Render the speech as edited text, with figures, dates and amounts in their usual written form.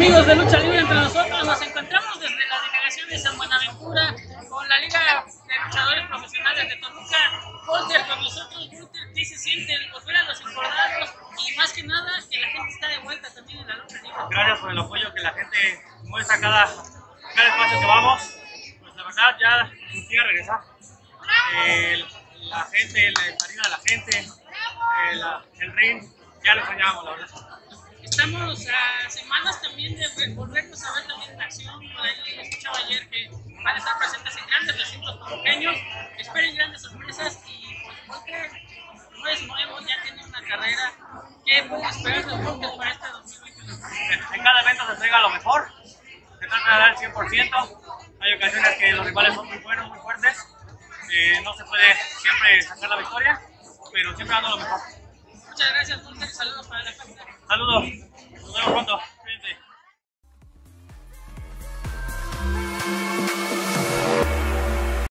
Amigos de Lucha Libre Entre Nosotros, nos encontramos desde la delegación de San Buenaventura con la Liga de Luchadores Profesionales de Toluca. Walter con nosotros. Walter, ¿qué se siente el volver a los encordados? Y más que nada, que la gente está de vuelta también en la lucha libre. Gracias por el apoyo que la gente muestra cada espacio que vamos. Pues la verdad ya quisiera regresar. La gente, el cariño de la gente, el ring, ya lo extrañábamos, la verdad. Estamos a semanas también de volvernos a ver también en acción. Por ahí escuchaba ayer que van a estar presentes en grandes recintos toluqueños. Esperen grandes sorpresas y pues Walter no es nuevo, ya tiene una carrera. ¿Qué puede esperar de Walter para este 2021? En cada evento se entrega lo mejor, se trata de dar el 100%. Hay ocasiones que los rivales son muy buenos, muy fuertes. No se puede siempre sacar la victoria, pero siempre dando lo mejor. Muchas gracias, Walter. Saludos para la gente. Saludos, nos vemos pronto.